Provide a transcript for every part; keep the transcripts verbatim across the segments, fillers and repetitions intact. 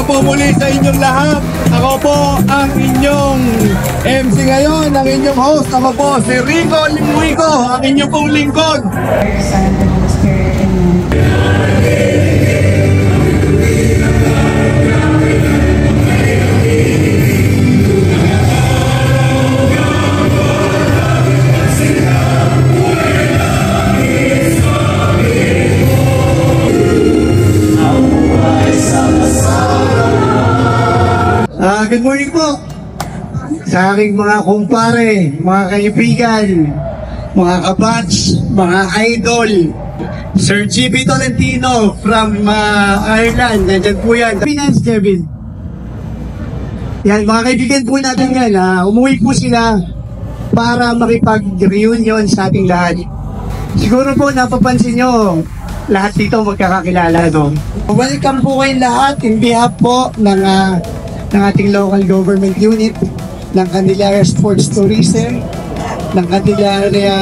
po muli sa inyong lahat. Ako po ang inyong M C ngayon, ang inyong host. Ako po si Rico Limuico, ang inyong pong lingkod. Uh, good morning po sa aking mga kumpare, mga kaibigan, mga kabatch, mga idol. Sir G B Tolentino from uh, Ireland, nandyan po yan. Finance Kevin. Yan, mga kaibigan po natin yan. Uh, umuwi po sila para makipag-reunion sa ating lahat. Siguro po napapansin nyo, lahat dito magkakakilala, no? Welcome po kayong lahat in behalf po ng uh, ng ating local government unit, ng Candelaria Sports Tourism, ng Candelaria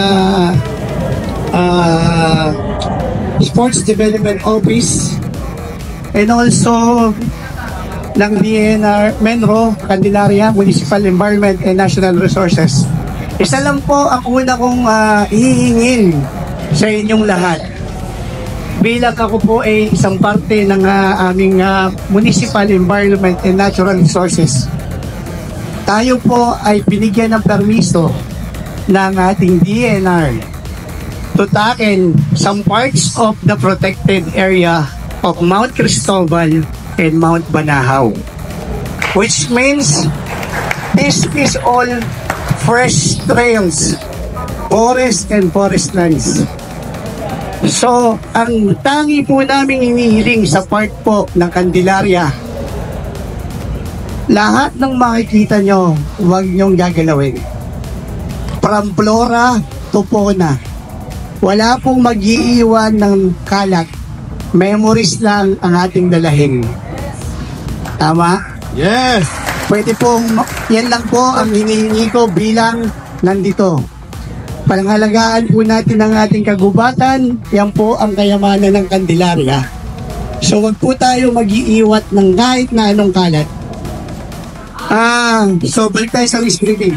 uh, Sports Development Office, and also ng D N R Menro, Candelaria Municipal Environment and National Resources. Isa lang po ang una kong uh, hihingin sa inyong lahat. Bilang ako po ay isang parte ng uh, aming uh, Municipal Environment and Natural Resources, tayo po ay binigyan ng permiso ng ating D N R to tackle some parts of the protected area of Mount Cristobal and Mount Banahaw, which means this is all fresh trails, forest and forest lands. So, ang tangi po namin hinihiling sa part po ng Candelaria, lahat ng makikita nyo, huwag nyong gagalawin. From flora to fauna, wala pong mag-iiwan ng kalat. Memories lang ang ating dalahin. Tama? Yes! Pwede pong, yan lang po ang hinihingi ko bilang nandito. Pangalagaan po natin ang ating kagubatan, yan po ang kayamanan ng Candelaria. So wag po tayo mag-iiwat ng kahit na anong kalat. Ah, so balik tayo sa scripting.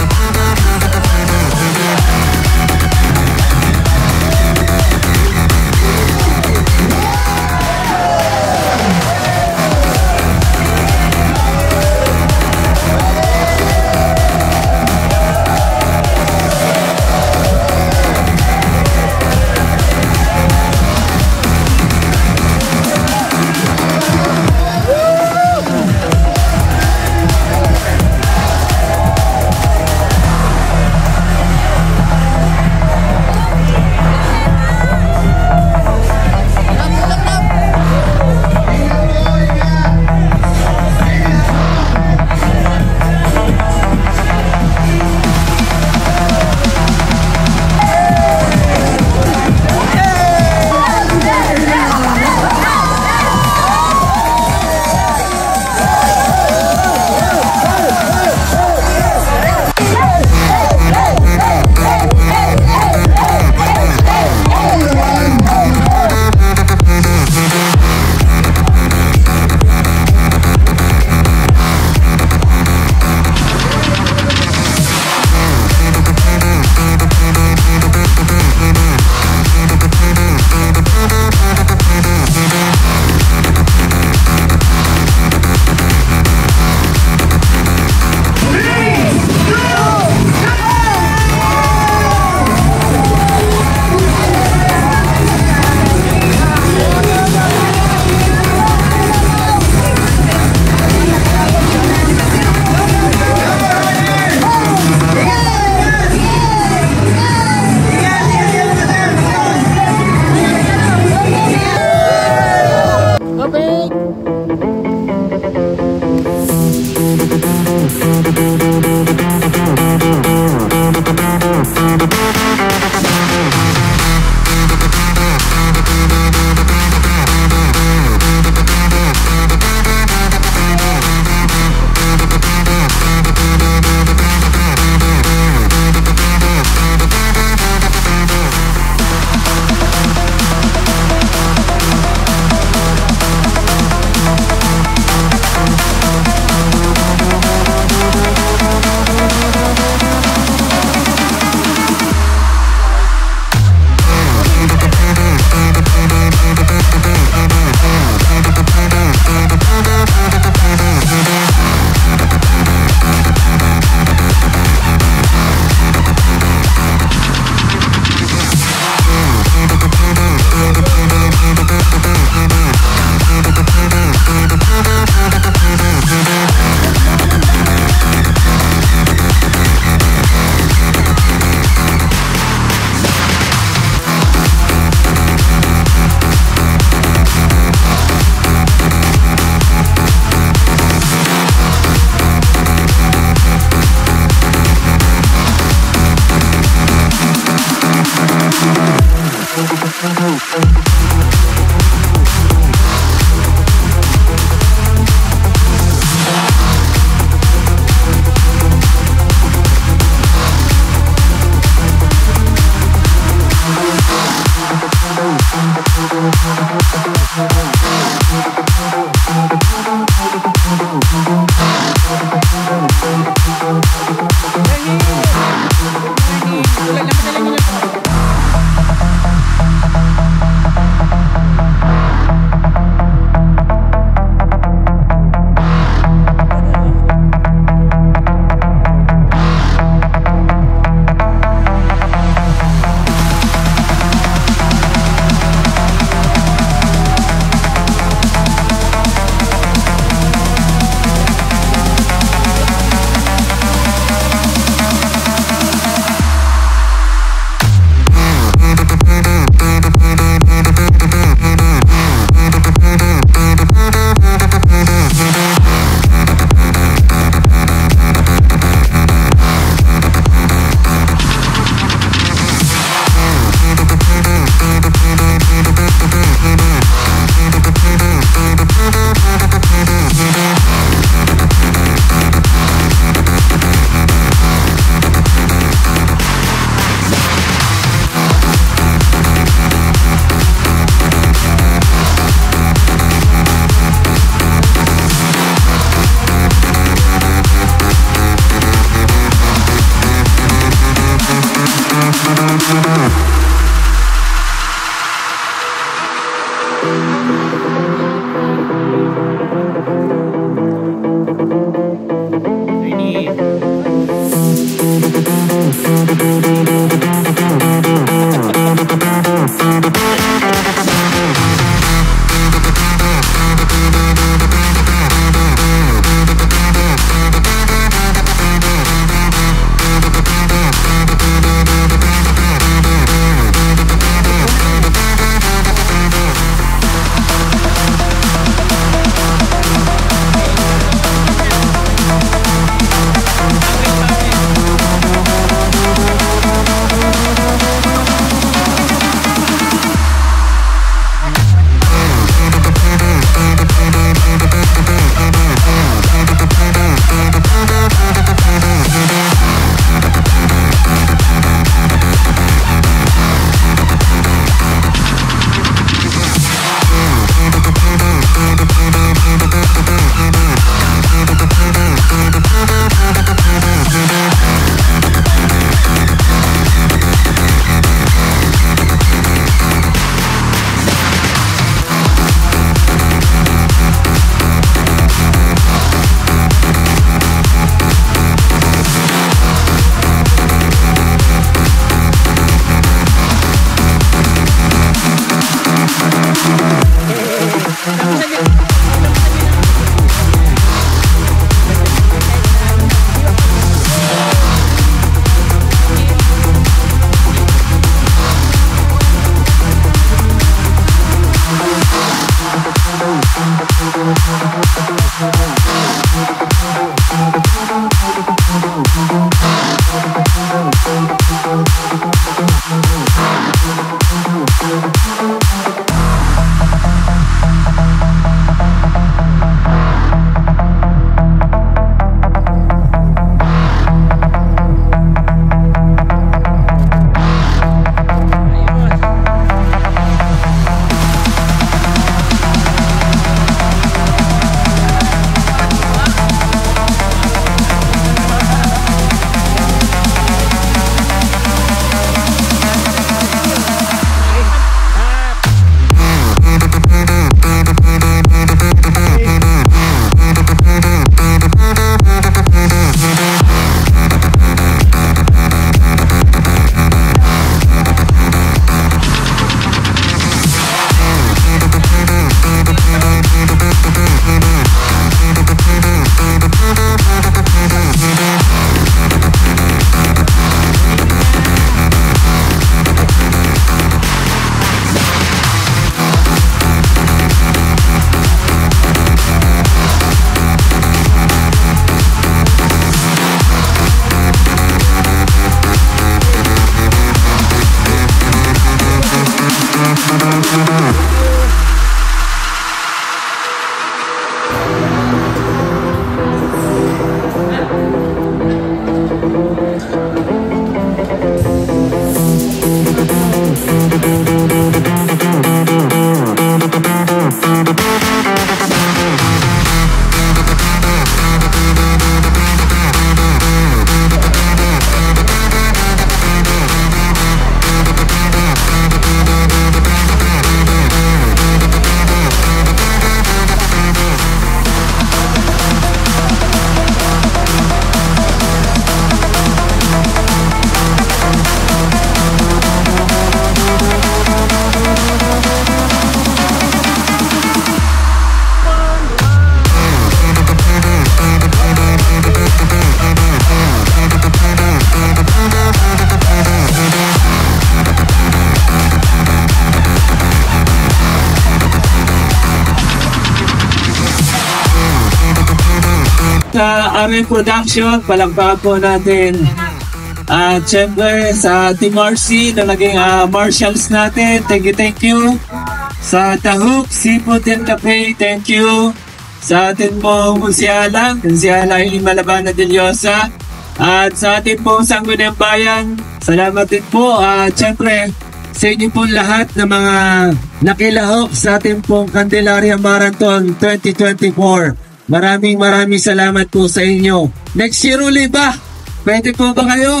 R M Production, palagpakan po natin. At syempre sa Team R C na naging uh, marshals natin, thank you, thank you. Sa Tahook, Seafood and Cafe, thank you. Sa atin pong konsyala, konsyala yung Malabana de Diosa. At sa atin pong Sangguniang Bayan, salamat din po. At syempre, sa inyo pong lahat na mga nakilahok sa atin pong Candelaria Marathon twenty twenty-four. Maraming maraming salamat po sa inyo. Next year ulit ba? Pwede po ba kayo?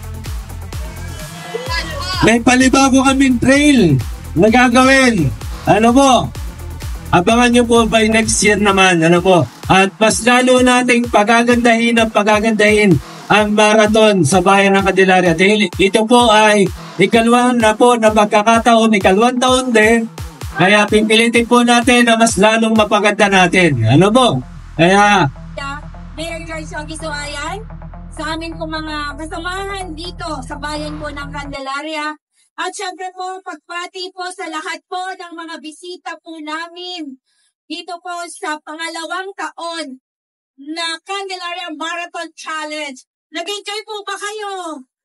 May palibago kaming trail na gagawin. Ano po? Abangan nyo po by next year naman. Ano po? At mas lalo nating pagagandahin at pagagandahin ang marathon sa bayan ng Candelaria. Dahil ito po ay ikalawang na po na magkakataon, ikalawang taon din. Kaya pipilitin po natin na mas lalong mapaganda natin. Ano po? Kaya Mayor George Yogi Suayan, sa amin po mga kasamahan dito sa bayan po ng Candelaria. At syempre po, pagpati po sa lahat po ng mga bisita po namin dito po sa pangalawang taon na Candelaria Marathon Challenge. Nag-enjoy po ba kayo?